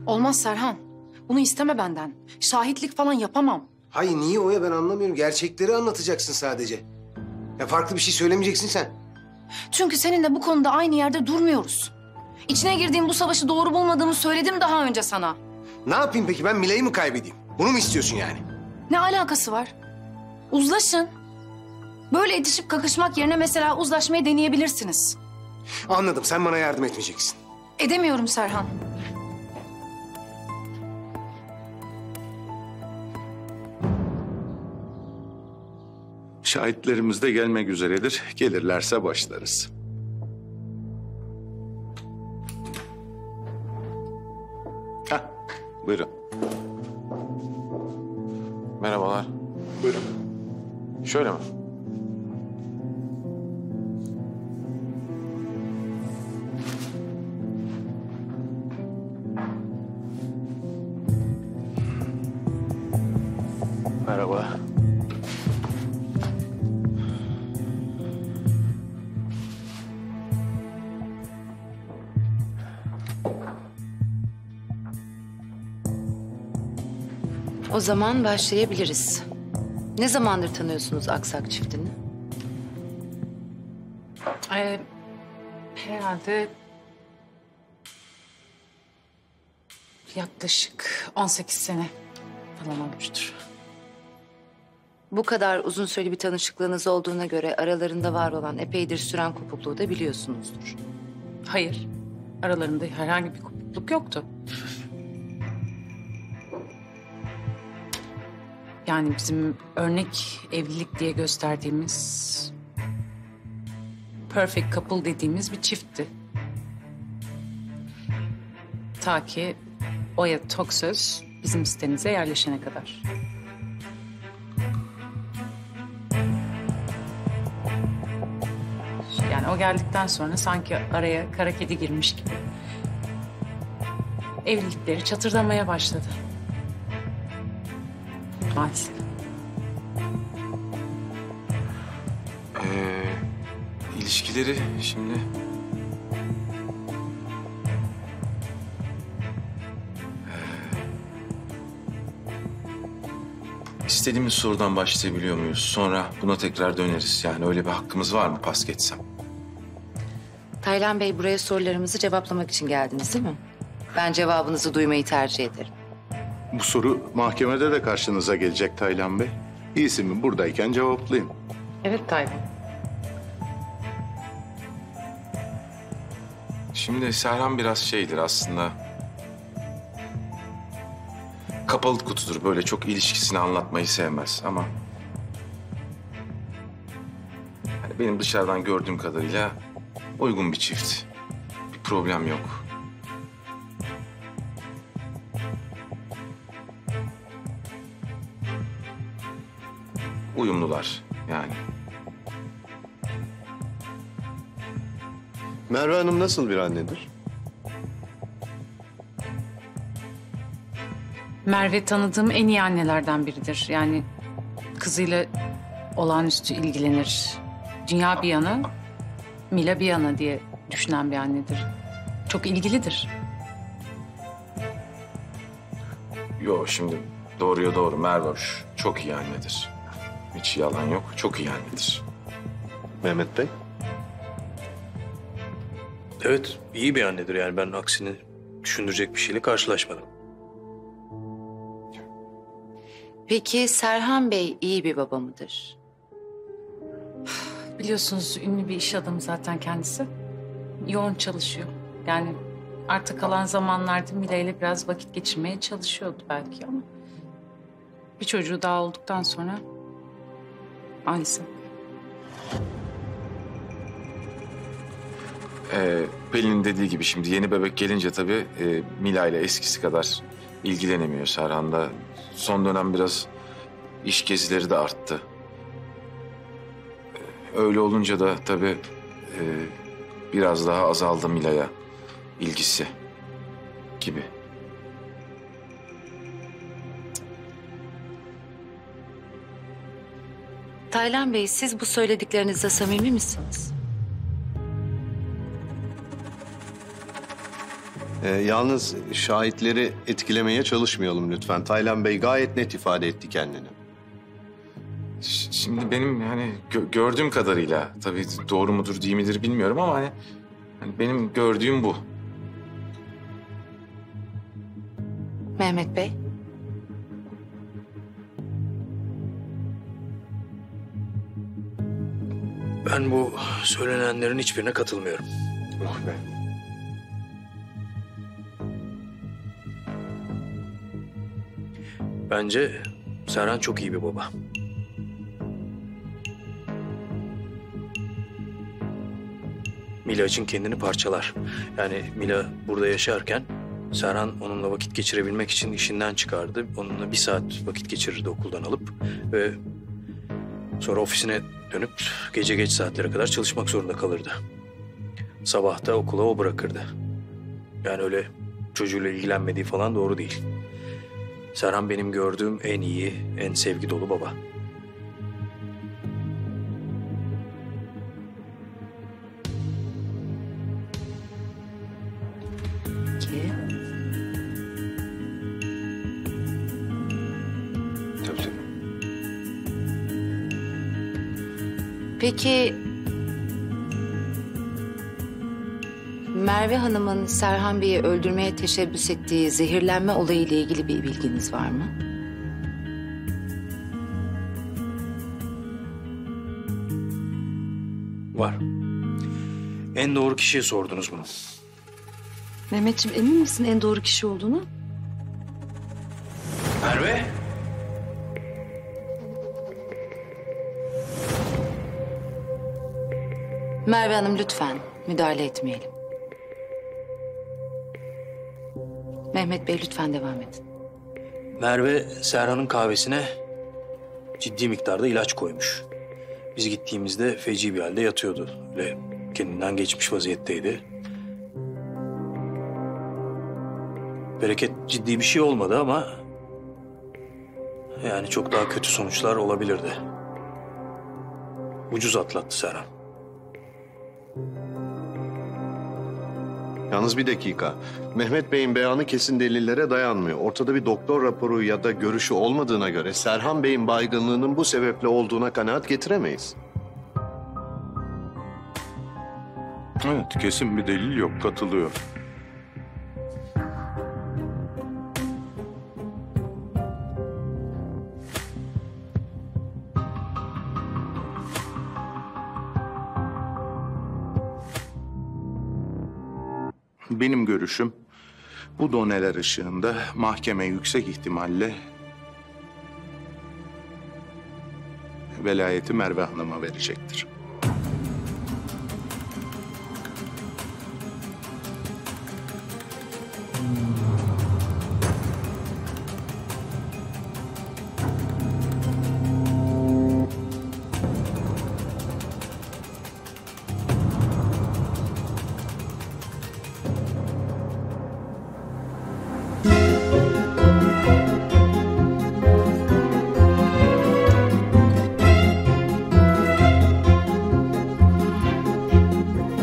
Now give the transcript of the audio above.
Olmaz Serhan. Bunu isteme benden. Şahitlik falan yapamam. Hayır niye Oya ben anlamıyorum. Gerçekleri anlatacaksın sadece. Ya farklı bir şey söylemeyeceksin sen. Çünkü seninle bu konuda aynı yerde durmuyoruz. İçine girdiğim bu savaşı doğru bulmadığımı söyledim daha önce sana. Ne yapayım peki ben Mila'yı mı kaybedeyim? Bunu mu istiyorsun yani? Ne alakası var? Uzlaşın. Böyle itişip kakışmak yerine mesela uzlaşmayı deneyebilirsiniz. Anladım sen bana yardım etmeyeceksin. Edemiyorum Serhan. Şahitlerimiz de gelmek üzeredir. Gelirlerse başlarız. Hah, buyurun. Merhabalar. Buyurun. Şöyle mi? Merhaba. O zaman başlayabiliriz. Ne zamandır tanıyorsunuz Aksak çiftini? Herhalde yaklaşık 18 sene falan olmuştur. Bu kadar uzun süreli bir tanışıklığınız olduğuna göre aralarında var olan epeydir süren kopukluğu da biliyorsunuzdur. Hayır, aralarında herhangi bir kopukluk yoktu. Yani bizim örnek evlilik diye gösterdiğimiz perfect couple dediğimiz bir çiftti. Ta ki Oya Toksöz bizim sitemize yerleşene kadar. Yani o geldikten sonra sanki araya kara kedi girmiş gibi evlilikleri çatırdamaya başladı. Maalesef. İlişkileri şimdi... İstediğimiz sorudan başlayabiliyor muyuz? Sonra buna tekrar döneriz. Yani öyle bir hakkımız var mı pas geçsem? Taylan Bey, buraya sorularımızı cevaplamak için geldiniz değil mi? Ben cevabınızı duymayı tercih ederim. Bu soru mahkemede de karşınıza gelecek Taylan Bey. İyisi mi buradayken cevaplayayım. Evet Taylan. Şimdi Serhan biraz şeydir aslında. Kapalı kutudur. Böyle çok ilişkisini anlatmayı sevmez ama... Yani benim dışarıdan gördüğüm kadarıyla uygun bir çift. Bir problem yok. Uyumlular yani. Merve Hanım nasıl bir annedir? Merve tanıdığım en iyi annelerden biridir. Yani kızıyla olağanüstü ilgilenir. Dünya bir yana, Mila bir yana diye düşünen bir annedir. Çok ilgilidir. Yo şimdi doğruya doğru Merve çok iyi annedir. Hiç yalan yok. Çok iyi annedir. Mehmet Bey? Evet, iyi bir annedir yani. Ben aksini düşündürecek bir şeyle karşılaşmadım. Peki Serhan Bey iyi bir baba mıdır? Biliyorsunuz ünlü bir iş adamı zaten kendisi. Yoğun çalışıyor. Yani arta kalan zamanlarda Mila ile biraz vakit geçirmeye çalışıyordu belki ama... bir çocuğu daha olduktan sonra maalesef. Pelin'in dediği gibi şimdi yeni bebek gelince tabii Mila ile eskisi kadar ilgilenemiyor Serhan da. Son dönem biraz iş gezileri de arttı. Öyle olunca da tabii biraz daha azaldı Mila'ya ilgisi gibi. Taylan Bey, siz bu söylediklerinizde samimi misiniz? Yalnız şahitleri etkilemeye çalışmayalım lütfen. Taylan Bey gayet net ifade etti kendini. Şimdi benim hani gördüğüm kadarıyla tabii doğru mudur değil midir bilmiyorum ama hani benim gördüğüm bu. Mehmet Bey. Ben bu söylenenlerin hiçbirine katılmıyorum. Oh be. Bence Serhan çok iyi bir baba. Mila için kendini parçalar. Yani Mila burada yaşarken Serhan onunla vakit geçirebilmek için işinden çıkardı. Onunla 1 saat vakit geçirirdi okuldan alıp ve sonra ofisine dönüp gece geç saatlere kadar çalışmak zorunda kalırdı. Sabah da okula o bırakırdı. Yani öyle çocuğuyla ilgilenmediği falan doğru değil. Serhan benim gördüğüm en iyi, en sevgi dolu baba. Ki. Tabii. Peki Merve Hanım'ın Serhan Bey'i öldürmeye teşebbüs ettiği zehirlenme olayıyla ilgili bir bilginiz var mı? Var. En doğru kişiye sordunuz bunu. Mehmetciğim emin misin en doğru kişi olduğunu? Merve? Merve Hanım lütfen müdahale etmeyelim. Mehmet Bey lütfen devam edin. Merve Serhan'ın kahvesine ciddi miktarda ilaç koymuş. Biz gittiğimizde feci bir halde yatıyordu. Öyle kendinden geçmiş vaziyetteydi. Bereket ciddi bir şey olmadı ama yani çok daha kötü sonuçlar olabilirdi. Ucuz atlattı Serhan. Yalnız bir dakika. Mehmet Bey'in beyanı kesin delillere dayanmıyor. Ortada bir doktor raporu ya da görüşü olmadığına göre Serhan Bey'in baygınlığının bu sebeple olduğuna kanaat getiremeyiz. Evet, kesin bir delil yok, katılıyor. Benim görüşüm bu doneler ışığında mahkeme yüksek ihtimalle velayeti Merve Hanım'a verecektir.